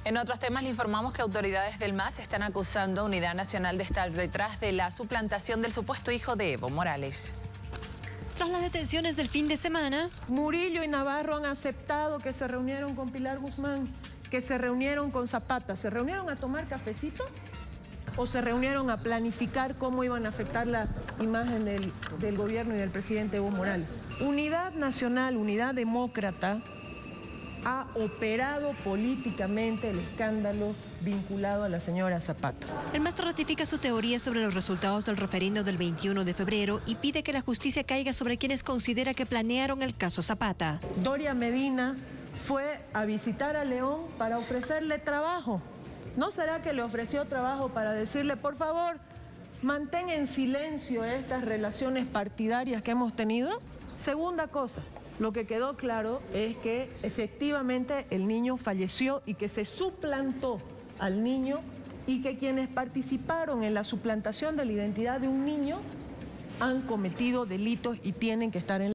En otros temas le informamos que autoridades del MAS están acusando a Unidad Nacional de estar detrás de la suplantación del supuesto hijo de Evo Morales. Tras las detenciones del fin de semana, Murillo y Navarro han aceptado que se reunieron con Pilar Guzmán, que se reunieron con Zapata. ¿Se reunieron a tomar cafecito o se reunieron a planificar cómo iban a afectar la imagen del gobierno y del presidente Evo Morales? Unidad Nacional, Unidad Demócrata, ha operado políticamente el escándalo vinculado a la señora Zapata. el MAS ratifica su teoría sobre los resultados del referendo del 21 de febrero y pide que la justicia caiga sobre quienes considera que planearon el caso Zapata. Doria Medina fue a visitar a León para ofrecerle trabajo. ¿No será que le ofreció trabajo para decirle, por favor, mantén en silencio estas relaciones partidarias que hemos tenido? Segunda cosa, lo que quedó claro es que efectivamente el niño falleció y que se suplantó al niño y que quienes participaron en la suplantación de la identidad de un niño han cometido delitos y tienen que estar en